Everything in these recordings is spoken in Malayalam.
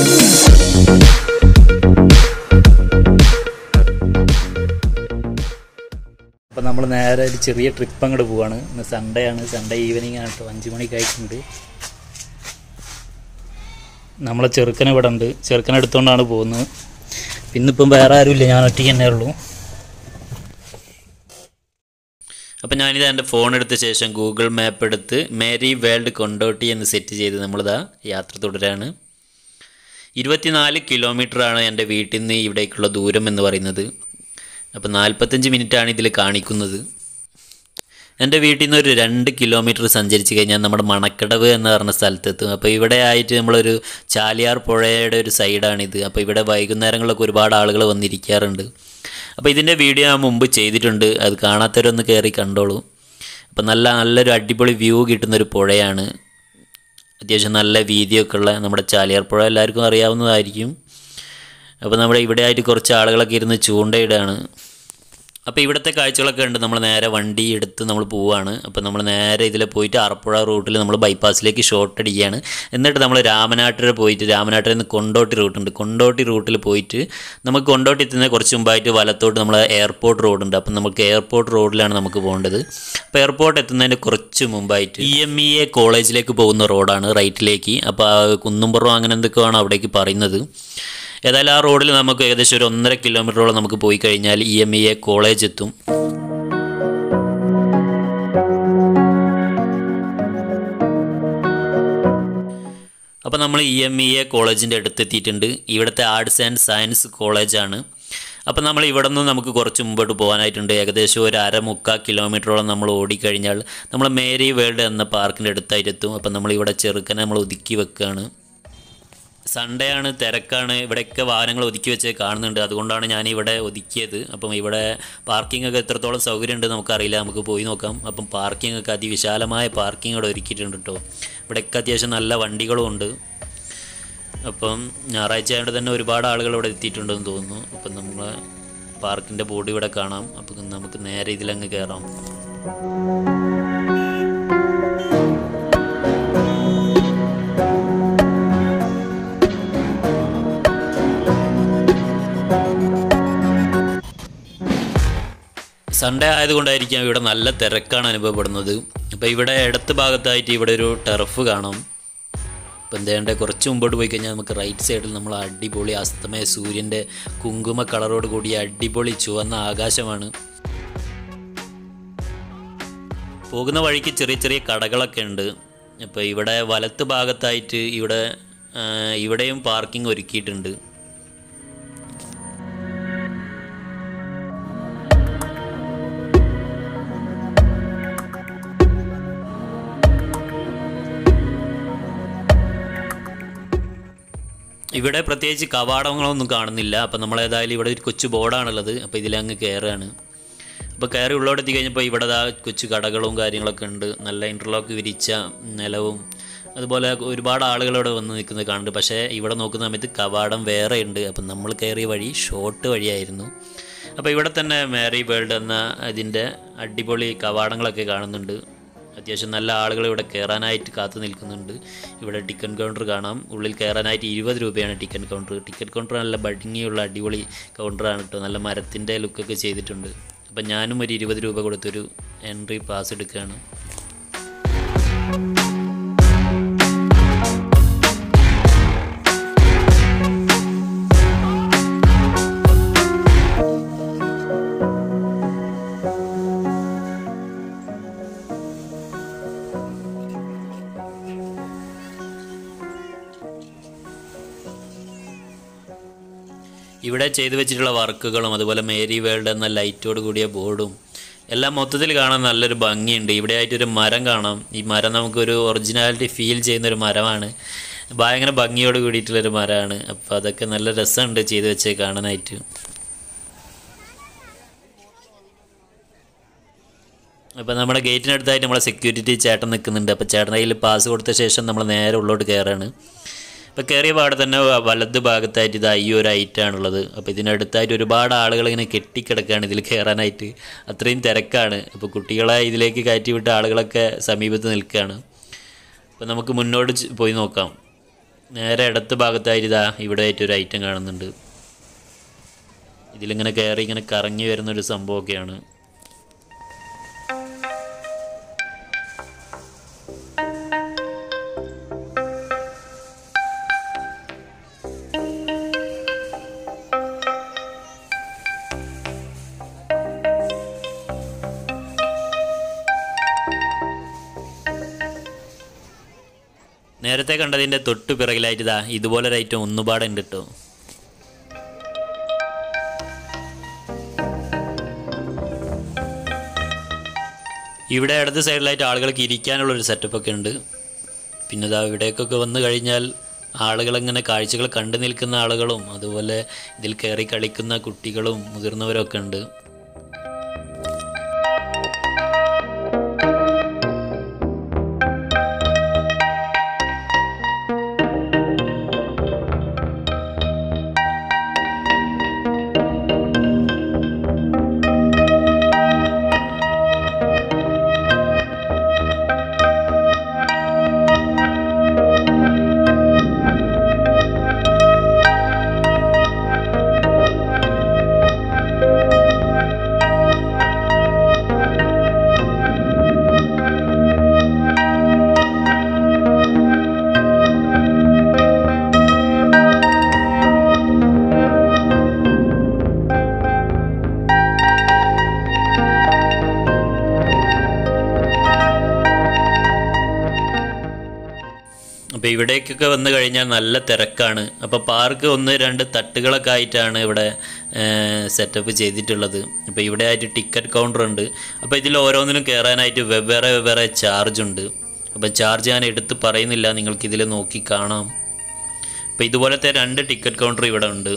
അപ്പോൾ നമ്മൾ നേരെ ഒരു ചെറിയ ട്രിപ്പ് അങ്ങോട്ട് പോവാണ്. ഇന്ന് സൺഡേ ആണ്, സൺഡേ ഈവനിങ് ആണ് കേട്ടോ. 5 മണിക്ക് ആയിട്ടുണ്ട്. നമ്മളെ ചെറുക്കനെ ഇവിടെ ഉണ്ട്, ചെറുക്കനെ എടുത്തുകൊണ്ടാണ് പോകുന്നത്. പിന്നിപ്പം വേറെ ആരുമില്ല, ഞാൻ ഒറ്റയ്ക്ക് തന്നെ ഉള്ളൂ. അപ്പം ഞാനിത് എൻ്റെ ഫോൺ എടുത്ത ശേഷം ഗൂഗിൾ മാപ്പ് എടുത്ത് മേരി വേൾഡ് കൊണ്ടോട്ടി എന്ന് സെറ്റ് ചെയ്ത് നമ്മളിതാ യാത്ര തുടരാണ്. 24 കിലോമീറ്ററാണ് എൻ്റെ വീട്ടിൽ നിന്ന് ഇവിടേക്കുള്ള ദൂരം എന്ന് പറയുന്നത്. അപ്പോൾ 45 മിനിറ്റാണ് ഇതിൽ കാണിക്കുന്നത്. എൻ്റെ വീട്ടിൽ നിന്ന് ഒരു 2 കിലോമീറ്റർ സഞ്ചരിച്ച് കഴിഞ്ഞാൽ നമ്മുടെ മണക്കടവ് എന്ന് പറഞ്ഞ സ്ഥലത്തെത്തും. അപ്പോൾ ഇവിടെ ആയിട്ട് നമ്മളൊരു ചാലിയാർ പുഴയുടെ ഒരു സൈഡാണിത്. അപ്പോൾ ഇവിടെ വൈകുന്നേരങ്ങളിലൊക്കെ ഒരുപാട് ആളുകൾ വന്നിരിക്കാറുണ്ട്. അപ്പോൾ ഇതിൻ്റെ വീഡിയോ ഞാൻ മുമ്പ് ചെയ്തിട്ടുണ്ട്, അത് കാണാത്തവരൊന്ന് കയറി കണ്ടോളൂ. അപ്പോൾ നല്ലൊരു അടിപൊളി വ്യൂ കിട്ടുന്നൊരു പുഴയാണ്. അത്യാവശ്യം നല്ല വീതിയൊക്കെ ഉള്ള നമ്മുടെ ചാലിയാർ പുഴ എല്ലാവർക്കും അറിയാവുന്നതായിരിക്കും. അപ്പോൾ നമ്മുടെ ഇവിടെ ആയിട്ട് കുറച്ച് ആളുകളൊക്കെ ഇരുന്ന് ചൂണ്ടയിടാണ്. അപ്പോൾ ഇവിടുത്തെ കാഴ്ചകളൊക്കെ ഉണ്ട്. നമ്മൾ നേരെ വണ്ടി എടുത്ത് നമ്മൾ പോവുകയാണ്. അപ്പോൾ നമ്മൾ നേരെ ഇതിൽ പോയിട്ട് ആറപ്പുഴ റൂട്ടിൽ നമ്മൾ ബൈപ്പാസിലേക്ക് ഷോർട്ട് അടിക്കുകയാണ്. എന്നിട്ട് നമ്മൾ രാമനാട്ടുകര പോയിട്ട്, രാമനാട്ടുകരയിൽ നിന്ന് കൊണ്ടോട്ടി റൂട്ടുണ്ട്, കൊണ്ടോട്ടി റൂട്ടിൽ പോയിട്ട് നമുക്ക് കൊണ്ടോട്ടി എത്തുന്ന കുറച്ച് മുമ്പായിട്ട് വലത്തോട്ട് നമ്മൾ എയർപോർട്ട് റോഡുണ്ട്. അപ്പം നമുക്ക് എയർപോർട്ട് റോഡിലാണ് നമുക്ക് പോകേണ്ടത്. അപ്പോൾ എയർപോർട്ട് എത്തുന്നതിന് കുറച്ച് മുമ്പായിട്ട് EMEA കോളേജിലേക്ക് പോകുന്ന റോഡാണ്, റൈറ്റിലേക്ക്. അപ്പോൾ കുന്നുംപുറം അങ്ങനെ എന്തൊക്കെയാണ് അവിടേക്ക് പറയുന്നത്. ഏതായാലും ആ റോഡിൽ നമുക്ക് ഏകദേശം ഒരു 1.5 കിലോമീറ്ററോളം നമുക്ക് പോയി കഴിഞ്ഞാൽ EMEA കോളേജ് എത്തും. അപ്പോൾ നമ്മൾ EMEA കോളേജിൻ്റെ അടുത്തെത്തിയിട്ടുണ്ട്. ഇവിടുത്തെ ആർട്സ് ആൻഡ് സയൻസ് കോളേജാണ്. അപ്പോൾ നമ്മൾ ഇവിടെ നിന്ന് നമുക്ക് കുറച്ച് മുമ്പോട്ട് പോകാനായിട്ടുണ്ട്. ഏകദേശം ഒരു 1.25 കിലോമീറ്ററോളം നമ്മൾ ഓടിക്കഴിഞ്ഞാൽ നമ്മൾ മേരി വേൾഡ് എന്ന പാർക്കിൻ്റെ അടുത്തായിട്ടെത്തും. അപ്പോൾ നമ്മളിവിടെ ചെറുക്കനെ നമ്മൾ ഒതുക്കി വെക്കുകയാണ്. സൺഡേ ആണ്, തിരക്കാണ്. ഇവിടെയൊക്കെ വാഹനങ്ങൾ ഒതുക്കി വെച്ച് കാണുന്നുണ്ട്, അതുകൊണ്ടാണ് ഞാൻ ഇവിടെ ഒതുക്കിയത്. അപ്പം ഇവിടെ പാർക്കിംഗ് ഒക്കെ എത്രത്തോളം സൗകര്യം ഉണ്ട് നമുക്കറിയില്ല, നമുക്ക് പോയി നോക്കാം. അപ്പം പാർക്കിംഗ് ഒക്കെ അതിവിശാലമായ പാർക്കിംഗ് ഇവിടെ ഒരുക്കിയിട്ടുണ്ട് കേട്ടോ. ഇവിടെയൊക്കെ അത്യാവശ്യം നല്ല വണ്ടികളും ഉണ്ട്. അപ്പം ഞായറാഴ്ച ആയതുകൊണ്ട് തന്നെ ഒരുപാട് ആളുകൾ ഇവിടെ എത്തിയിട്ടുണ്ടെന്ന് തോന്നുന്നു. അപ്പം നമ്മൾ പാർക്കിൻ്റെ ബോർഡ് ഇവിടെ കാണാം. അപ്പം നമുക്ക് നേരെ ഇതിലങ്ങ് കയറാം. സൺഡേ ആയതുകൊണ്ടായിരിക്കാം ഇവിടെ നല്ല തിരക്കാണ് അനുഭവപ്പെടുന്നത്. അപ്പോൾ ഇവിടെ ഇടത്ത് ഭാഗത്തായിട്ട് ഇവിടെ ഒരു ടെറഫ് കാണാം. അപ്പോൾ എന്തേണ്ട കുറച്ച് മുമ്പോട്ട് പോയി കഴിഞ്ഞാൽ നമുക്ക് റൈറ്റ് സൈഡിൽ നമ്മൾ അടിപൊളി അസ്തമയ സൂര്യൻ്റെ കുങ്കുമ കളറോട് കൂടിയ അടിപൊളി ചുവന്ന ആകാശമാണ്. പോകുന്ന വഴിക്ക് ചെറിയ ചെറിയ കടകളൊക്കെ ഉണ്ട്. അപ്പോൾ ഇവിടെ വലത്ത് ഭാഗത്തായിട്ട് ഇവിടെയും പാർക്കിംഗ് ഒരുക്കിയിട്ടുണ്ട്. ഇവിടെ പ്രത്യേകിച്ച് കവാടങ്ങളൊന്നും കാണുന്നില്ല. അപ്പോൾ നമ്മളേതായാലും ഇവിടെ ഒരു കൊച്ചു ബോർഡാണുള്ളത്. അപ്പോൾ ഇതിലങ്ങ് കയറുകയാണ്. അപ്പോൾ കയറി ഉള്ളോടെ എത്തിക്കഴിഞ്ഞപ്പോൾ ഇവിടെ കൊച്ചു കടകളും കാര്യങ്ങളൊക്കെ ഉണ്ട്. നല്ല ഇൻ്റർലോക്ക് വിരിച്ച നിലവും അതുപോലെ ഒരുപാട് ആളുകൾ ഇവിടെ വന്ന് നിൽക്കുന്നത് കാണുന്നുണ്ട്. പക്ഷേ ഇവിടെ നോക്കുന്ന സമയത്ത് കവാടം വേറെ ഉണ്ട്. അപ്പം നമ്മൾ കയറിയ വഴി ഷോർട്ട് വഴിയായിരുന്നു. അപ്പോൾ ഇവിടെ തന്നെ മേരി വേൾഡ് എന്ന ഇതിൻ്റെ അടിപൊളി കവാടങ്ങളൊക്കെ കാണുന്നുണ്ട്. അത്യാവശ്യം നല്ല ആളുകൾ ഇവിടെ കയറാനായിട്ട് കാത്തു നിൽക്കുന്നുണ്ട്. ഇവിടെ ടിക്കറ്റ് കൗണ്ടർ കാണാം. ഉള്ളിൽ കയറാനായിട്ട് 20 രൂപയാണ് ടിക്കറ്റ് കൗണ്ടർ. ടിക്കറ്റ് കൗണ്ടർ നല്ല ഭംഗിയുള്ള അടിപൊളി കൗണ്ടറാണ് കേട്ടോ. നല്ല മരത്തിൻ്റെ ലുക്കൊക്കെ ചെയ്തിട്ടുണ്ട്. അപ്പം ഞാനും ഒരു 20 രൂപ കൊടുത്തൊരു എൻട്രി പാസ് എടുക്കുകയാണ്. ഇവിടെ ചെയ്തു വെച്ചിട്ടുള്ള വർക്കുകളും അതുപോലെ മേരി വേൾഡ് എന്ന ലൈറ്റോട് കൂടിയ ബോർഡും എല്ലാം മൊത്തത്തിൽ കാണാൻ നല്ലൊരു ഭംഗിയുണ്ട്. ഇവിടെ ആയിട്ടൊരു മരം കാണാം. ഈ മരം നമുക്കൊരു ഒറിജിനാലിറ്റി ഫീൽ ചെയ്യുന്നൊരു മരമാണ്. ഭയങ്കര ഭംഗിയോട് കൂടിയിട്ടുള്ളൊരു മരമാണ്. അപ്പോൾ അതൊക്കെ നല്ല രസമുണ്ട് ചെയ്തു വെച്ച് കാണാനായിട്ട്. അപ്പോൾ നമ്മുടെ ഗേറ്റിനടുത്തായിട്ട് നമ്മളെ സെക്യൂരിറ്റി ചേട്ടൻ നിൽക്കുന്നുണ്ട്. അപ്പോൾ ചേട്ടൻ കയ്യിൽ പാസ് കൊടുത്ത ശേഷം നമ്മൾ നേരെ ഉള്ളോട്ട് കയറാണ്. അപ്പോൾ കയറിയ പാടെ തന്നെ വലത് ഭാഗത്തായിട്ട് ഇത് ഈ ഒരു ഐറ്റാണുള്ളത്. അപ്പോൾ ഇതിനടുത്തായിട്ട് ഒരുപാട് ആളുകൾ ഇങ്ങനെ കെട്ടിക്കിടക്കുകയാണ് ഇതിൽ കയറാനായിട്ട്. അത്രയും തിരക്കാണ്. അപ്പോൾ കുട്ടികളെ ഇതിലേക്ക് കയറ്റി വിട്ട ആളുകളൊക്കെ സമീപത്ത് നിൽക്കുകയാണ്. അപ്പോൾ നമുക്ക് മുന്നോട്ട് പോയി നോക്കാം. നേരെ ഇടത്ത് ഭാഗത്തായിട്ട് ഇതാ ഇവിടെ ആയിട്ടൊരു ഐറ്റം കാണുന്നുണ്ട്. ഇതിലിങ്ങനെ കയറി ഇങ്ങനെ കറങ്ങി വരുന്നൊരു സംഭവമൊക്കെയാണ്. നേരത്തെ കണ്ടതിൻ്റെ തൊട്ട് പിറകിലായിട്ട് ഇതാ ഇതുപോലൊരു ഐറ്റം ഒന്നുപാടെ ഉണ്ട് കേട്ടോ. ഇവിടെ ഇടത് സൈഡിലായിട്ട് ആളുകൾക്ക് ഇരിക്കാനുള്ളൊരു സെറ്റപ്പൊക്കെ ഉണ്ട്. പിന്നെ ഇതാ ഇവിടേക്കൊക്കെ വന്നു കഴിഞ്ഞാൽ ആളുകളിങ്ങനെ കാഴ്ചകൾ കണ്ടു നിൽക്കുന്ന ആളുകളും അതുപോലെ ഇതിൽ കയറി കളിക്കുന്ന കുട്ടികളും മുതിർന്നവരൊക്കെ ഉണ്ട്. അപ്പോൾ ഇവിടേക്കൊക്കെ വന്നു കഴിഞ്ഞാൽ നല്ല തിരക്കാണ്. അപ്പോൾ പാർക്ക് 1-2 തട്ടുകളൊക്കെ ആയിട്ടാണ് ഇവിടെ സെറ്റപ്പ് ചെയ്തിട്ടുള്ളത്. അപ്പോൾ ഇവിടെ ആയിട്ട് ടിക്കറ്റ് കൗണ്ടർ ഉണ്ട്. അപ്പോൾ ഇതിൽ ഓരോന്നിനും കയറാനായിട്ട് വെവ്വേറെ ചാർജ് ഉണ്ട്. അപ്പോൾ ചാർജ് ഞാൻ എടുത്ത് പറയുന്നില്ല, നിങ്ങൾക്കിതിൽ നോക്കി കാണാം. അപ്പോൾ ഇതുപോലത്തെ 2 ടിക്കറ്റ് കൗണ്ടർ ഇവിടെ ഉണ്ട്.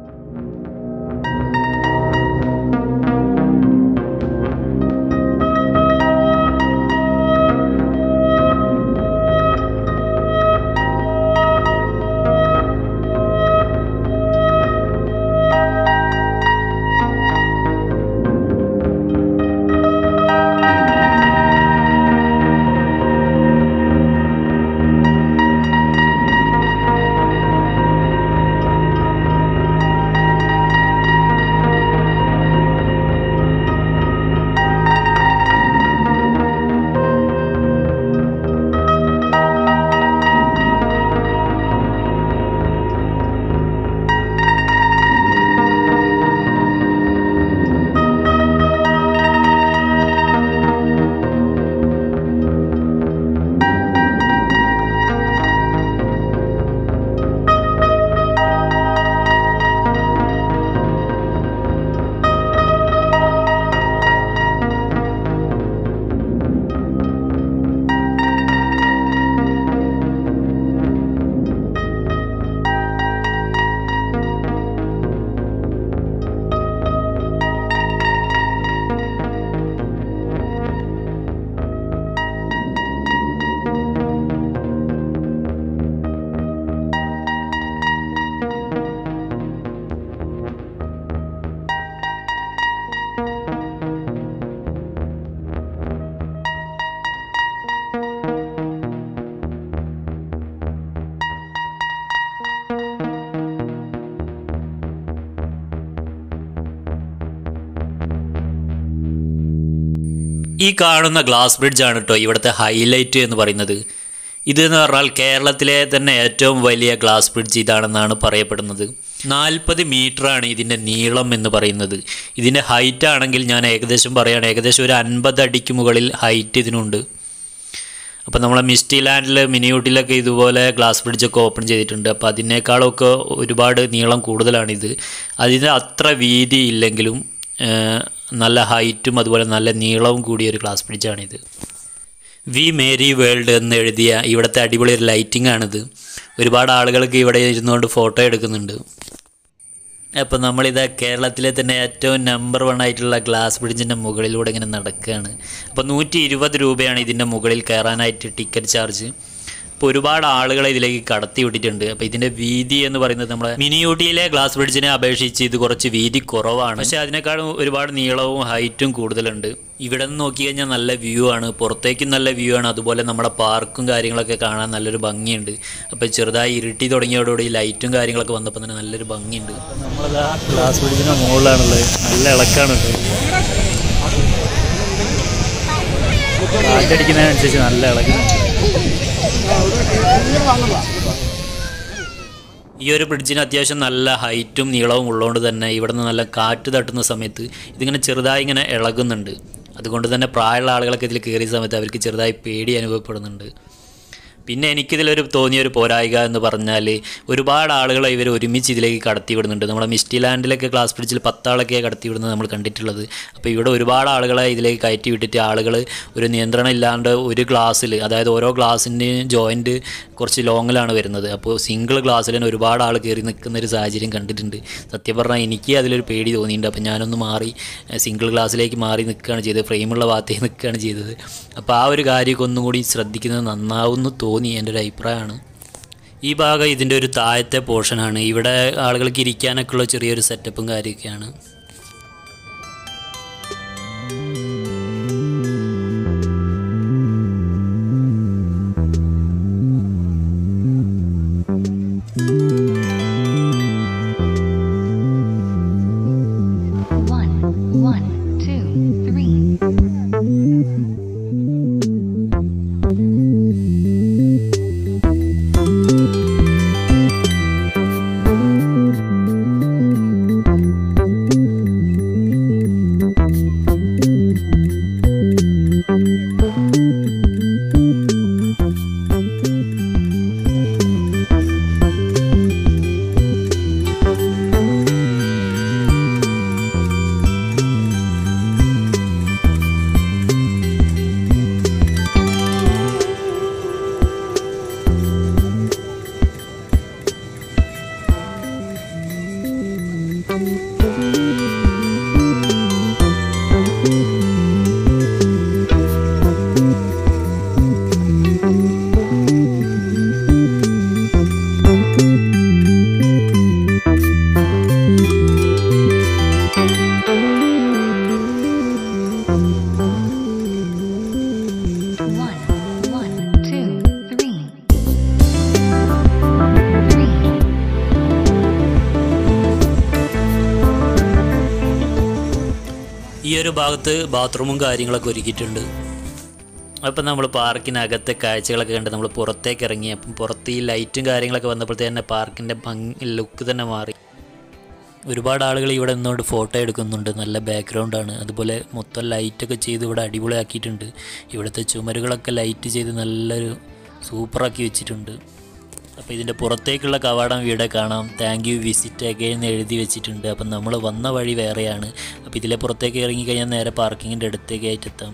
ഈ കാണുന്ന ഗ്ലാസ് ബ്രിഡ്ജാണ് കേട്ടോ ഇവിടുത്തെ ഹൈലൈറ്റ് എന്ന് പറയുന്നത്. ഇതെന്ന് പറഞ്ഞാൽ കേരളത്തിലെ തന്നെ ഏറ്റവും വലിയ ഗ്ലാസ് ബ്രിഡ്ജ് ഇതാണെന്നാണ് പറയപ്പെടുന്നത്. 40 മീറ്ററാണ് ഇതിൻ്റെ നീളം എന്ന് പറയുന്നത്. ഇതിൻ്റെ ഹൈറ്റ് ആണെങ്കിൽ ഞാൻ ഏകദേശം പറയുകയാണ്, ഏകദേശം ഒരു 50 അടിക്ക് മുകളിൽ ഹൈറ്റ് ഇതിനുണ്ട്. അപ്പോൾ നമ്മളെ മിസ്റ്റി ലാൻഡിൽ മിനിയൂട്ടിലൊക്കെ ഇതുപോലെ ഗ്ലാസ് ബ്രിഡ്ജൊക്കെ ഓപ്പൺ ചെയ്തിട്ടുണ്ട്. അപ്പോൾ അതിനേക്കാളൊക്കെ ഒരുപാട് നീളം കൂടുതലാണിത്. അതിന് അത്ര വീതി ഇല്ലെങ്കിലും നല്ല ഹൈറ്റും അതുപോലെ നല്ല നീളവും കൂടിയ ഒരു ഗ്ലാസ് ബ്രിഡ്ജാണിത്. വി മേരി വേൾഡ് എന്ന് എഴുതിയ ഇവിടുത്തെ അടിപൊളി ഒരു ലൈറ്റിംഗ് ആണിത്. ഒരുപാട് ആളുകൾക്ക് ഇവിടെ ഇരുന്നുകൊണ്ട് ഫോട്ടോ എടുക്കുന്നുണ്ട്. അപ്പോൾ നമ്മളിത് കേരളത്തിലെ തന്നെ ഏറ്റവും നമ്പർ 1 ആയിട്ടുള്ള ഗ്ലാസ് ബ്രിഡ്ജിൻ്റെ മുകളിലൂടെ ഇങ്ങനെ നടക്കുകയാണ്. അപ്പോൾ 120 രൂപയാണ് ഇതിൻ്റെ മുകളിൽ കയറാനായിട്ട് ടിക്കറ്റ് ചാർജ്. അപ്പോൾ ഒരുപാട് ആളുകളെ ഇതിലേക്ക് കടത്തി വിട്ടിട്ടുണ്ട്. അപ്പോൾ ഇതിൻ്റെ വീതി എന്ന് പറയുന്നത് നമ്മുടെ മിനി ഊട്ടിയിലെ ഗ്ലാസ് ബ്രിഡ്ജിനെ അപേക്ഷിച്ച് ഇത് കുറച്ച് വീതി കുറവാണ്. പക്ഷേ അതിനേക്കാളും ഒരുപാട് നീളവും ഹൈറ്റും കൂടുതലുണ്ട്. ഇവിടെ നിന്ന് നോക്കി കഴിഞ്ഞാൽ നല്ല വ്യൂ ആണ്, പുറത്തേക്കും നല്ല വ്യൂ ആണ്. അതുപോലെ നമ്മുടെ പാർക്കും കാര്യങ്ങളൊക്കെ കാണാൻ നല്ലൊരു ഭംഗിയുണ്ട്. അപ്പോൾ ചെറുതായി ഇരുട്ടി തുടങ്ങിയോടുകൂടി ലൈറ്റും കാര്യങ്ങളൊക്കെ വന്നപ്പോൾ തന്നെ നല്ലൊരു ഭംഗിയുണ്ട്. നമ്മളതാ ഗ്ലാസ് ബ്രിഡ്ജിൻ്റെ മുകളിലാണുള്ളത്. നല്ല ഇളക്കാണുണ്ട്, കാറ്റടിക്കുന്നതിനനുസരിച്ച് നല്ല ഇളക്കുന്നുണ്ട്. ഈ ഒരു ബ്രിഡ്ജിന് അത്യാവശ്യം നല്ല ഹൈറ്റും നീളവും ഉള്ളതുകൊണ്ട് തന്നെ ഇവിടെ നിന്ന് നല്ല കാറ്റ് തട്ടുന്ന സമയത്ത് ഇതിങ്ങനെ ചെറുതായി ഇങ്ങനെ ഇളകുന്നുണ്ട്. അതുകൊണ്ട് തന്നെ പ്രായമുള്ള ആളുകളൊക്കെ ഇതിൽ കയറിയ സമയത്ത് അവർക്ക് ചെറുതായി പേടി അനുഭവപ്പെടുന്നുണ്ട്. പിന്നെ എനിക്കിതിലൊരു തോന്നിയൊരു പോരായിക എന്ന് പറഞ്ഞാൽ ഒരുപാട് ആളുകളെ ഇവർ ഒരുമിച്ച് ഇതിലേക്ക് കടത്തി വിടുന്നുണ്ട്. നമ്മുടെ മിസ്റ്റി ലാൻഡിലൊക്കെ ഗ്ലാസ് ബ്രിഡ്ജിൽ 10 ആളൊക്കെ കടത്തി വിടുന്നത് നമ്മൾ കണ്ടിട്ടുള്ളത്. അപ്പോൾ ഇവിടെ ഒരുപാട് ആളുകളെ ഇതിലേക്ക് കയറ്റി വിട്ടിട്ട് ആളുകൾ ഒരു നിയന്ത്രണം ഇല്ലാണ്ട് ഒരു ഗ്ലാസ്സിൽ, അതായത് ഓരോ ഗ്ലാസിൻ്റെയും ജോയിൻറ്റ് കുറച്ച് ലോങ്ങിലാണ് വരുന്നത്. അപ്പോൾ സിംഗിൾ ഗ്ലാസ്സിൽ തന്നെ ഒരുപാട് ആൾ കയറി നിൽക്കുന്നൊരു സാഹചര്യം കണ്ടിട്ടുണ്ട്. സത്യം പറഞ്ഞാൽ എനിക്ക് അതിലൊരു പേടി തോന്നിയിട്ടുണ്ട്. അപ്പോൾ ഞാനൊന്ന് മാറി സിംഗിൾ ഗ്ലാസ്സിലേക്ക് മാറി നിൽക്കുകയാണ് ചെയ്തത്, ഫ്രെയിമുള്ള ഭാഗത്തേക്ക് നിൽക്കുകയാണ് ചെയ്തത്. അപ്പോൾ ആ ഒരു കാര്യമൊക്കെ ഒന്നും കൂടി ശ്രദ്ധിക്കുന്നത് നന്നാവുമെന്ന് തോന്നി, എൻ്റെ ഒരു അഭിപ്രായമാണ്. ഈ ഭാഗം ഇതിൻ്റെ ഒരു താഴത്തെ പോർഷനാണ്. ഇവിടെ ആളുകൾക്ക് ഇരിക്കാനൊക്കെ ഉള്ള ചെറിയൊരു സെറ്റപ്പും കാര്യമൊക്കെയാണ്. ഈ ഒരു ഭാഗത്ത് ബാത്റൂമും കാര്യങ്ങളൊക്കെ ഒരുക്കിയിട്ടുണ്ട്. അപ്പം നമ്മൾ പാർക്കിനകത്തെ കാഴ്ചകളൊക്കെ കണ്ട് നമ്മൾ പുറത്തേക്ക് ഇറങ്ങി. അപ്പം പുറത്ത് ഈ ലൈറ്റും കാര്യങ്ങളൊക്കെ വന്നപ്പോഴത്തേ തന്നെ പാർക്കിൻ്റെ ലുക്ക് തന്നെ മാറി. ഒരുപാട് ആളുകൾ ഇവിടെ നിന്നുകൊണ്ട് ഫോട്ടോ എടുക്കുന്നുണ്ട്. നല്ല ബാക്ക്ഗ്രൗണ്ടാണ്. അതുപോലെ മൊത്തം ലൈറ്റൊക്കെ ചെയ്ത് ഇവിടെ അടിപൊളിയാക്കിയിട്ടുണ്ട്. ഇവിടുത്തെ ചുമരുകളൊക്കെ ലൈറ്റ് ചെയ്ത് നല്ലൊരു സൂപ്പറാക്കി വെച്ചിട്ടുണ്ട്. അപ്പോൾ ഇതിൻ്റെ പുറത്തേക്കുള്ള കവാടം ഇവിടെ കാണാം. താങ്ക് യു വിസിറ്റ് അഗൈൻ എന്ന് എഴുതി വെച്ചിട്ടുണ്ട്. അപ്പം നമ്മൾ വന്ന വഴി വേറെയാണ്. അപ്പോൾ ഇതിലെ പുറത്തേക്ക് ഇറങ്ങിക്കഴിഞ്ഞാൽ നേരെ പാർക്കിങ്ങിൻ്റെ അടുത്തേക്ക് ആയിട്ടെത്താം.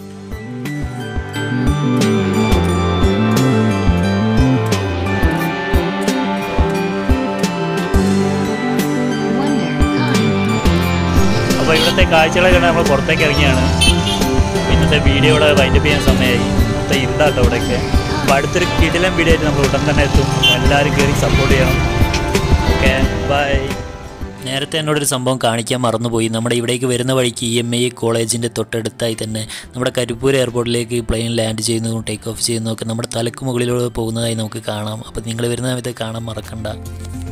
അപ്പോൾ ഇവിടുത്തെ കാഴ്ചകളൊക്കെ കണ്ട് നമ്മൾ പുറത്തേക്ക് ഇറങ്ങിയാണ്. ഇന്നത്തെ വീഡിയോ ഇവിടെ വൈൻഡപ്പ് ചെയ്യാൻ സമയമായി. മൊത്തം ഇരുട്ടാട്ടോ ഇവിടെയൊക്കെ. അപ്പോൾ അടുത്തൊരു കിടിലൻ വീഡിയോ ആയിട്ട് നമ്മൾ ഉടൻ തന്നെ എത്തും. എല്ലാവരും കയറി സപ്പോർട്ട് ചെയ്യണം. Okay, bye. നേരത്തെ എന്നോടൊരു സംഭവം കാണിക്കാൻ മറന്നുപോയി. നമ്മുടെ ഇവിടേക്ക് വരുന്ന വഴിക്ക് EMI കോളേജിൻ്റെ തൊട്ടടുത്തായി തന്നെ നമ്മുടെ കരിപ്പൂർ എയർപോർട്ടിലേക്ക് പ്ലെയിൻ ലാൻഡ് ചെയ്യുന്നതും ടേക്ക് ഓഫ് ചെയ്യുന്നതൊക്കെ നമ്മുടെ തലക്ക് മുകളിലൂടെ പോകുന്നതായി നമുക്ക് കാണാം. അപ്പോൾ നിങ്ങൾ വരുന്ന സമയത്ത് കാണാൻ മറക്കണ്ട.